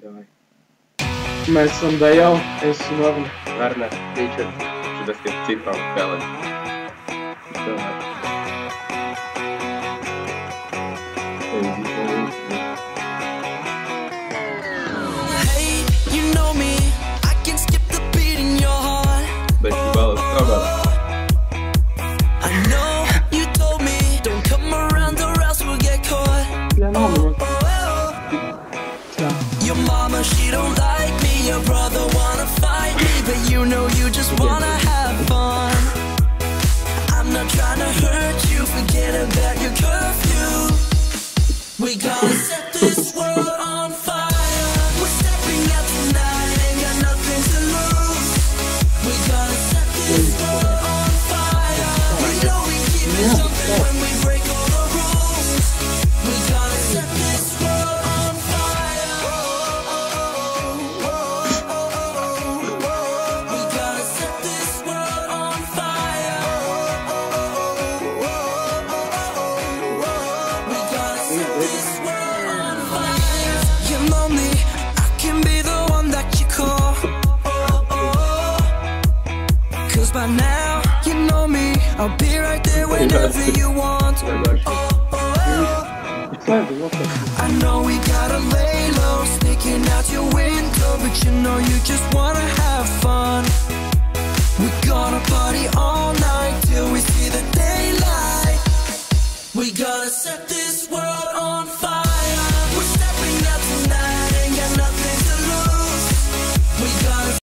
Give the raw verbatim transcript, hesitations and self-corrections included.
Давай. Mēs esam Dejal, es esmu Arne. Arne, Richard, что das gibt цифрам делать. Давай. Hey, you know me, I can skip the beat in your heart. Спасибо, строго. I know you told me, don't come around or else we'll get caught. Я новый. Your mama, she don't like me. Your brother wanna fight me, but you know you just wanna have fun. I'm not trying to hurt you, forget about your curfew. We gonna set this world on fire. We're stepping out tonight, ain't got nothing to lose. We gonna set this world on fire. We know we keep it jumping when we break all the rules. We gonna set this world on fire. We gonna set this world on fire. We gonna set this world on fire. You know me, I can be the one that you call. Cause by now, you know me, I'll be right there whenever you want. I know we gotta lay low, sneaking out your window, but you know you just wanna have fun.